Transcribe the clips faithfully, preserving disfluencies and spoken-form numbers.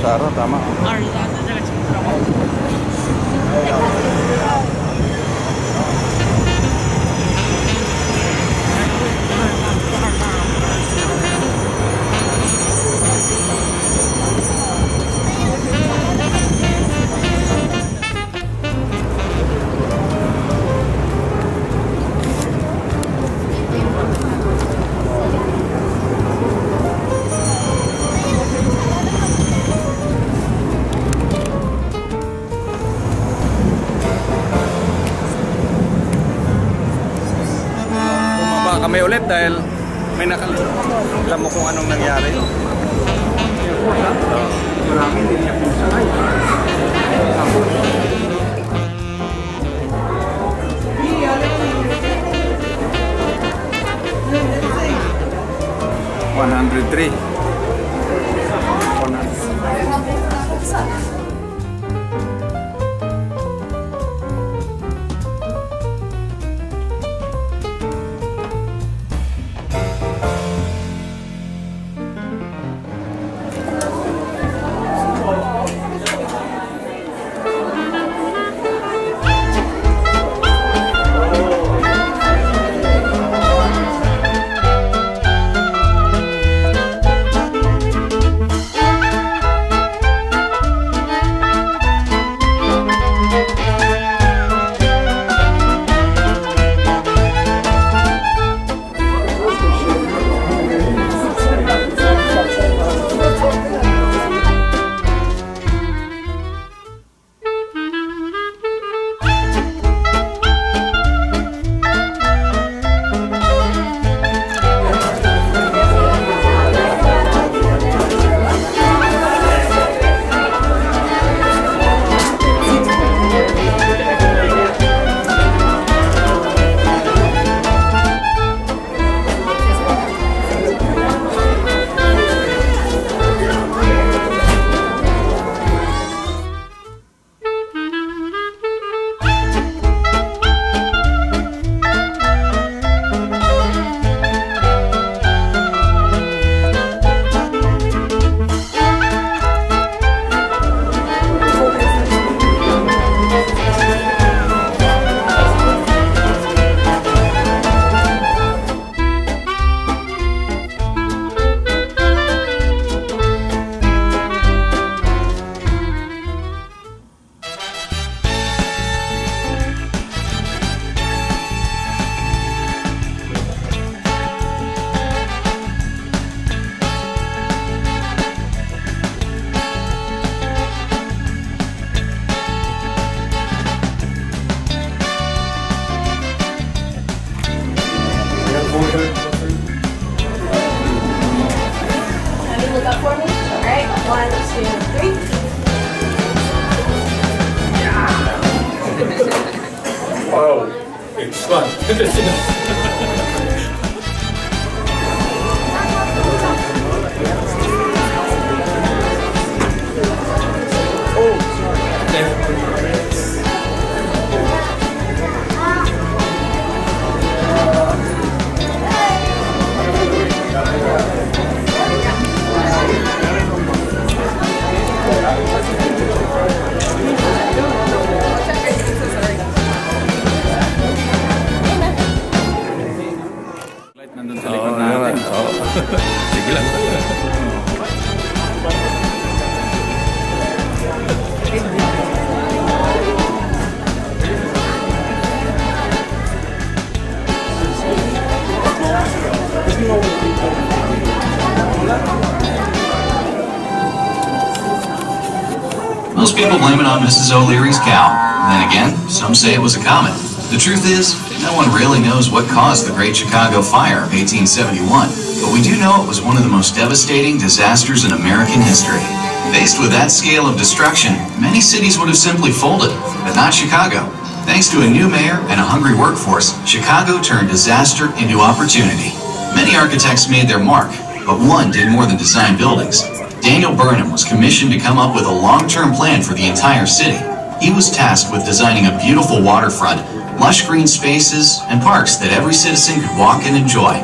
Tara, tama. Kami ulit dahil may nakalimutan mo kung anong nangyari. Marami din niya pinsanay. one hundred three. Wow, it's fun. Sige lang. Most people blame it on Missus O'Leary's cow. Then again, some say it was a comet. The truth is, no one really knows what caused the Great Chicago Fire of eighteen seventy-one, but we do know it was one of the most devastating disasters in American history. Faced with that scale of destruction, many cities would have simply folded, but not Chicago. Thanks to a new mayor and a hungry workforce, Chicago turned disaster into opportunity. Many architects made their mark, but one did more than design buildings. Daniel Burnham was commissioned to come up with a long-term plan for the entire city. He was tasked with designing a beautiful waterfront, lush green spaces, and parks that every citizen could walk and enjoy.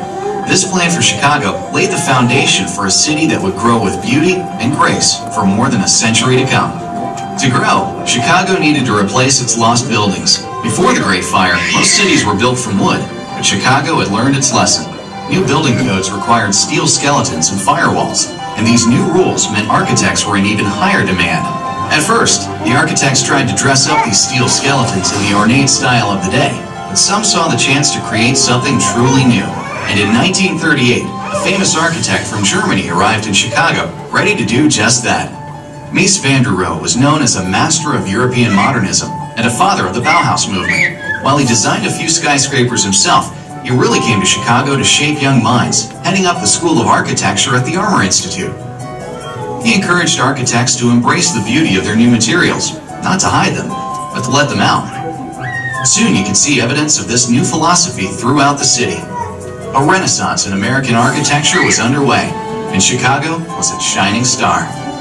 This plan for Chicago laid the foundation for a city that would grow with beauty and grace for more than a century to come. To grow, Chicago needed to replace its lost buildings. Before the Great Fire, most cities were built from wood, but Chicago had learned its lesson. New building codes required steel skeletons and firewalls, and these new rules meant architects were in even higher demand. At first, the architects tried to dress up these steel skeletons in the ornate style of the day, but some saw the chance to create something truly new. And in nineteen thirty-eight, a famous architect from Germany arrived in Chicago, ready to do just that. Mies van der Rohe was known as a master of European modernism and a father of the Bauhaus movement. While he designed a few skyscrapers himself, he really came to Chicago to shape young minds, heading up the School of Architecture at the Armour Institute. He encouraged architects to embrace the beauty of their new materials, not to hide them, but to let them out. Soon you could see evidence of this new philosophy throughout the city. A renaissance in American architecture was underway, and Chicago was its shining star.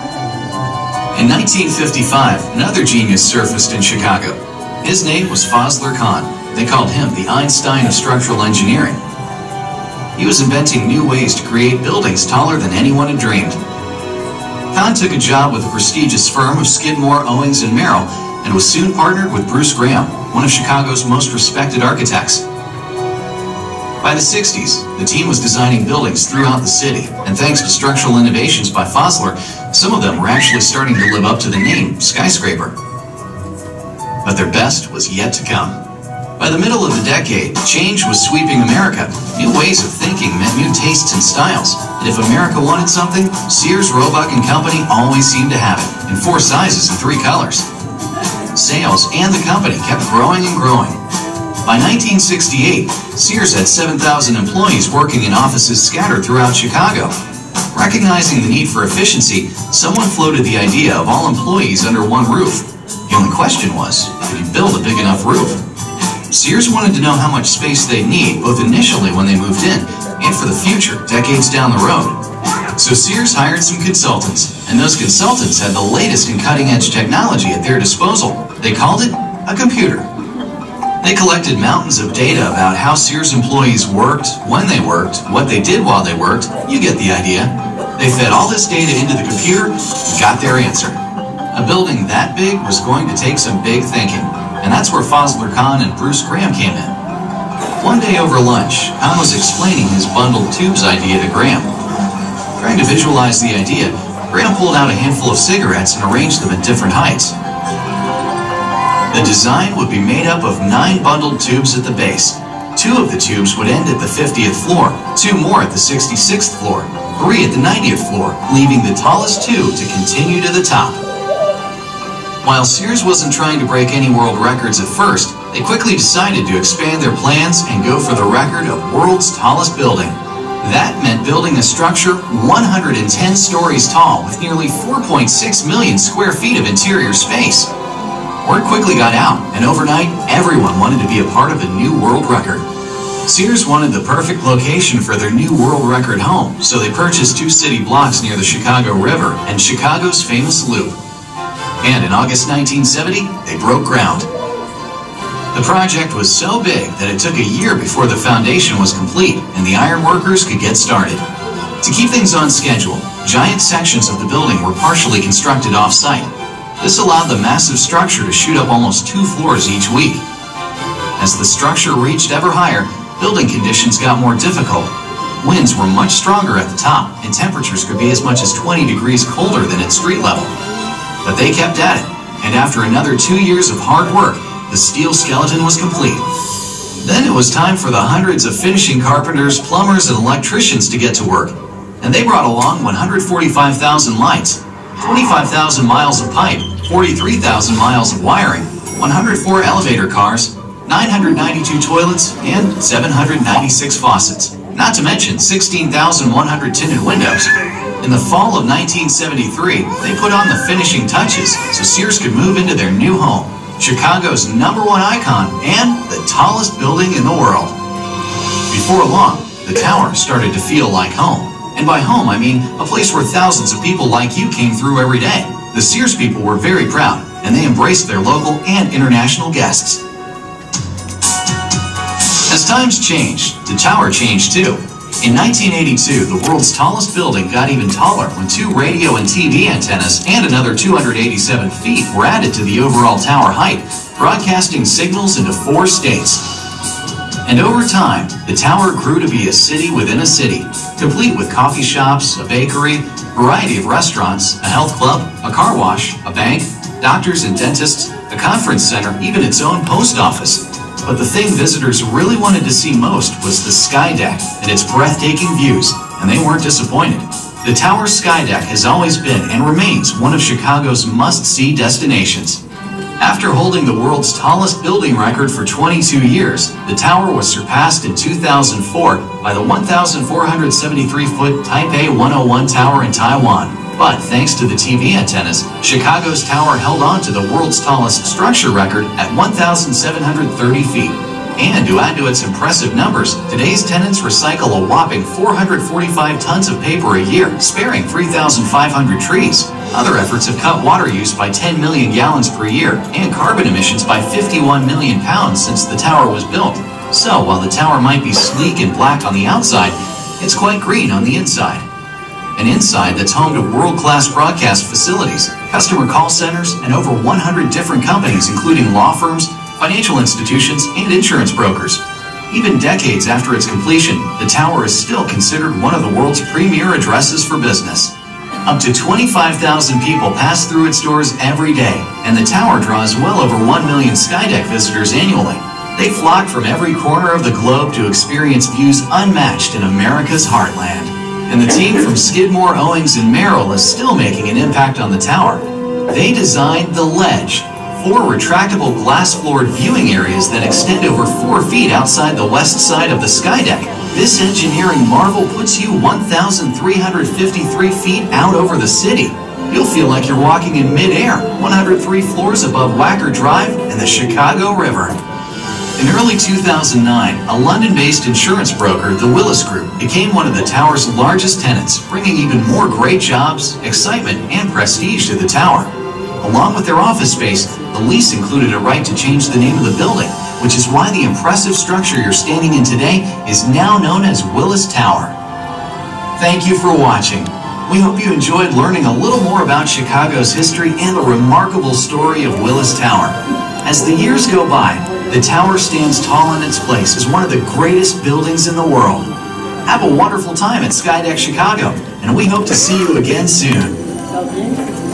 In nineteen fifty-five, another genius surfaced in Chicago. His name was Fazlur Khan. They called him the Einstein of structural engineering. He was inventing new ways to create buildings taller than anyone had dreamed. Khan took a job with the prestigious firm of Skidmore, Owings and Merrill, and was soon partnered with Bruce Graham, one of Chicago's most respected architects. By the sixties, the team was designing buildings throughout the city, and thanks to structural innovations by Fazlur, some of them were actually starting to live up to the name skyscraper. But their best was yet to come. By the middle of the decade, change was sweeping America. New ways of thinking meant new tastes and styles, and if America wanted something, Sears, Roebuck and Company always seemed to have it, in four sizes and three colors. Sales and the company kept growing and growing. By nineteen sixty-eight, Sears had seven thousand employees working in offices scattered throughout Chicago. Recognizing the need for efficiency, someone floated the idea of all employees under one roof. The only question was, could you build a big enough roof? Sears wanted to know how much space they'd need, both initially when they moved in, and for the future, decades down the road. So Sears hired some consultants, and those consultants had the latest in cutting-edge technology at their disposal. They called it a computer. They collected mountains of data about how Sears employees worked, when they worked, what they did while they worked. You get the idea. They fed all this data into the computer and got their answer. A building that big was going to take some big thinking, and that's where Fazlur Khan and Bruce Graham came in. One day over lunch, Khan was explaining his bundled tubes idea to Graham. Trying to visualize the idea, Graham pulled out a handful of cigarettes and arranged them at different heights. The design would be made up of nine bundled tubes at the base. Two of the tubes would end at the fiftieth floor, two more at the sixty-sixth floor, three at the ninetieth floor, leaving the tallest two to continue to the top. While Sears wasn't trying to break any world records at first, they quickly decided to expand their plans and go for the record of world's tallest building. That meant building a structure one hundred ten stories tall with nearly four point six million square feet of interior space. Word quickly got out, and overnight, everyone wanted to be a part of a new world record. Sears wanted the perfect location for their new world record home, so they purchased two city blocks near the Chicago River and Chicago's famous Loop. And in August nineteen seventy, they broke ground. The project was so big that it took a year before the foundation was complete and the iron workers could get started. To keep things on schedule, giant sections of the building were partially constructed off-site. This allowed the massive structure to shoot up almost two floors each week. As the structure reached ever higher, building conditions got more difficult. Winds were much stronger at the top, and temperatures could be as much as twenty degrees colder than at street level. But they kept at it, and after another two years of hard work, the steel skeleton was complete. Then it was time for the hundreds of finishing carpenters, plumbers, and electricians to get to work, and they brought along one hundred forty-five thousand lights, twenty-five thousand miles of pipe, forty-three thousand miles of wiring, one hundred four elevator cars, nine hundred ninety-two toilets, and seven hundred ninety-six faucets. Not to mention sixteen thousand one hundred tinted windows. In the fall of nineteen seventy-three, they put on the finishing touches so Sears could move into their new home, Chicago's number one icon and the tallest building in the world. Before long, the tower started to feel like home. And by home, I mean a place where thousands of people like you came through every day. The Sears people were very proud, and they embraced their local and international guests. As times changed, the tower changed too. In nineteen eighty-two, the world's tallest building got even taller when two radio and T V antennas and another two hundred eighty-seven feet were added to the overall tower height, broadcasting signals into four states. And over time, the tower grew to be a city within a city, complete with coffee shops, a bakery, variety of restaurants, a health club, a car wash, a bank, doctors and dentists, a conference center, even its own post office. But the thing visitors really wanted to see most was the sky deck and its breathtaking views, and they weren't disappointed. The tower's sky deck has always been and remains one of Chicago's must-see destinations. After holding the world's tallest building record for twenty-two years, the tower was surpassed in two thousand four by the one thousand four hundred seventy-three foot Taipei one oh one Tower in Taiwan. But thanks to the T V antennas, Chicago's tower held on to the world's tallest structure record at one thousand seven hundred thirty feet. And to add to its impressive numbers, today's tenants recycle a whopping four hundred forty-five tons of paper a year, sparing three thousand five hundred trees. Other efforts have cut water use by ten million gallons per year and carbon emissions by fifty-one million pounds since the tower was built. So while the tower might be sleek and black on the outside, it's quite green on the inside. An inside that's home to world-class broadcast facilities, customer call centers, and over one hundred different companies including law firms, financial institutions, and insurance brokers. Even decades after its completion, the tower is still considered one of the world's premier addresses for business. Up to twenty-five thousand people pass through its doors every day, and the tower draws well over one million Skydeck visitors annually. They flock from every corner of the globe to experience views unmatched in America's heartland. And the team from Skidmore, Owings, and Merrill is still making an impact on the tower. They designed the Ledge, four retractable glass-floored viewing areas that extend over four feet outside the west side of the Skydeck. This engineering marvel puts you one thousand three hundred fifty-three feet out over the city. You'll feel like you're walking in mid-air, one hundred three floors above Wacker Drive and the Chicago River. In early two thousand nine, a London-based insurance broker, the Willis Group, became one of the tower's largest tenants, bringing even more great jobs, excitement, and prestige to the tower. Along with their office space, the lease included a right to change the name of the building, which is why the impressive structure you're standing in today is now known as Willis Tower. Thank you for watching. We hope you enjoyed learning a little more about Chicago's history and the remarkable story of Willis Tower. As the years go by, the tower stands tall in its place as one of the greatest buildings in the world. Have a wonderful time at Skydeck Chicago, and we hope to see you again soon.